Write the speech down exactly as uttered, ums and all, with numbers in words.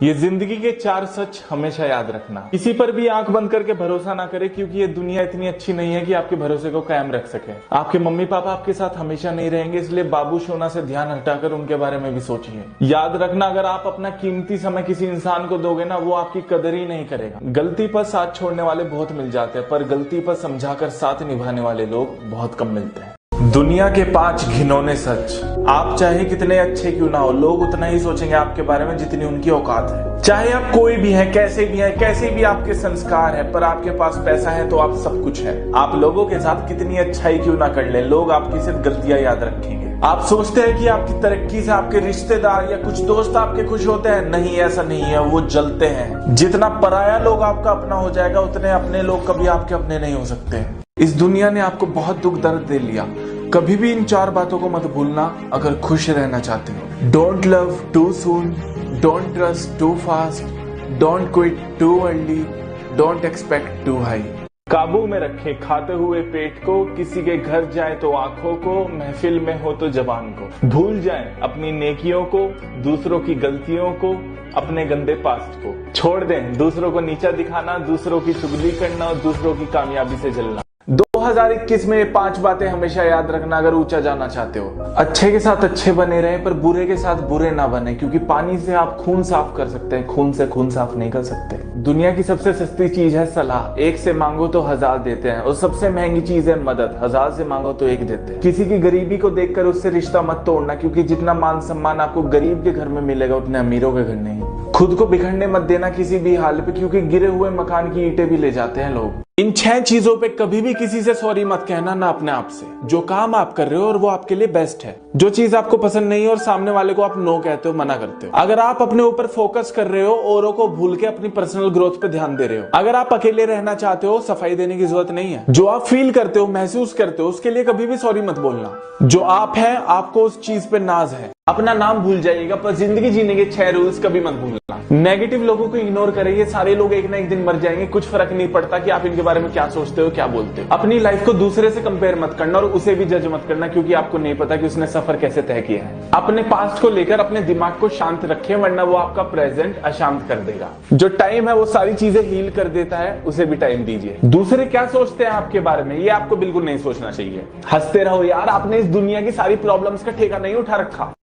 ये जिंदगी के चार सच हमेशा याद रखना। किसी पर भी आंख बंद करके भरोसा ना करे, क्योंकि ये दुनिया इतनी अच्छी नहीं है कि आपके भरोसे को कायम रख सके। आपके मम्मी पापा आपके साथ हमेशा नहीं रहेंगे, इसलिए बाबू सोना से ध्यान हटाकर उनके बारे में भी सोचिए। याद रखना, अगर आप अपना कीमती समय किसी इंसान को दोगे ना, वो आपकी कदर ही नहीं करेगा। गलती पर साथ छोड़ने वाले बहुत मिल जाते हैं, पर गलती पर समझाकर साथ निभाने वाले लोग बहुत कम मिलते हैं। दुनिया के पांच घिनौने सच। आप चाहे कितने अच्छे क्यों ना हो, लोग उतना ही सोचेंगे आपके बारे में जितनी उनकी औकात है। चाहे आप कोई भी हैं, कैसे भी हैं, कैसे भी आपके संस्कार है, पर आपके पास पैसा है तो आप सब कुछ है। आप लोगों के साथ कितनी अच्छाई क्यों ना कर ले, लोग आपकी सिर्फ गलतियां याद रखेंगे। आप सोचते हैं कि आपकी तरक्की से आपके रिश्तेदार या कुछ दोस्त आपके खुश होते हैं, नहीं, ऐसा नहीं है, वो जलते हैं। जितना पराया लोग आपका अपना हो जाएगा, उतने अपने लोग कभी आपके अपने नहीं हो सकते। इस दुनिया ने आपको बहुत दुख दर्द दे लिया, कभी भी इन चार बातों को मत भूलना अगर खुश रहना चाहते हो। Don't love too soon, don't trust too fast, don't quit too early, don't expect too high. काबू में रखें खाते हुए पेट को, किसी के घर जाए तो आंखों को, महफिल में हो तो जबान को। भूल जाएं अपनी नेकियों को, दूसरों की गलतियों को, अपने गंदे पास्ट को। छोड़ दें दूसरों को नीचा दिखाना, दूसरों की चुगली करना और दूसरों की कामयाबी से जलना। दो हज़ार इक्कीस में ये पांच बातें हमेशा याद रखना अगर ऊंचा जाना चाहते हो। अच्छे के साथ अच्छे बने रहें, पर बुरे के साथ बुरे ना बने, क्योंकि पानी से आप खून साफ कर सकते हैं, खून से खून साफ नहीं कर सकते। दुनिया की सबसे सस्ती चीज है सलाह, एक से मांगो तो हजार देते हैं, और सबसे महंगी चीज है मदद, हजार से मांगो तो एक देते हैं। किसी की गरीबी को देखकर उससे रिश्ता मत तोड़ना, क्योंकि जितना मान सम्मान आपको गरीब के घर में मिलेगा, उतने अमीरों के घर नहीं। खुद को बिखरने मत देना किसी भी हाल पे, क्योंकि गिरे हुए मकान की ईंटें भी ले जाते हैं लोग। इन छह चीजों पे कभी भी किसी से सॉरी मत कहना, ना अपने आप से। जो काम आप कर रहे हो और वो आपके लिए बेस्ट है, जो चीज आपको पसंद नहीं है और सामने वाले को आप नो कहते हो, मना करते हो। अगर आप अपने ऊपर फोकस कर रहे हो, औरों को भूल के अपनी पर्सनल ग्रोथ पे ध्यान दे रहे हो। अगर आप अकेले रहना चाहते हो, सफाई देने की जरूरत नहीं है। जो आप फील करते हो, महसूस करते हो, उसके लिए कभी भी सॉरी मत बोलना। जो आप हैं, आपको उस चीज पे नाज है। अपना नाम भूल जाइएगा, पर जिंदगी जीने के छह रूल्स कभी मत भूलना। नेगेटिव लोगों को इग्नोर करें, ये सारे लोग एक ना एक दिन मर जाएंगे, कुछ फर्क नहीं पड़ता कि आप इनके बारे में क्या सोचते हो, क्या बोलते हो। अपनी लाइफ को दूसरे से कंपेयर मत करना और उसे भी जज मत करना, क्योंकि आपको नहीं पता कि उसने सफर कैसे तय किया है। अपने पास्ट को लेकर अपने दिमाग को शांत रखें, वरना वो आपका प्रेजेंट अशांत कर देगा। जो टाइम है वो सारी चीजें हील कर देता है, उसे भी टाइम दीजिए। दूसरे क्या सोचते हैं आपके बारे में, ये आपको बिल्कुल नहीं सोचना चाहिए। हंसते रहो यार, आपने इस दुनिया की सारी प्रॉब्लम्स का ठेका नहीं उठा रखा।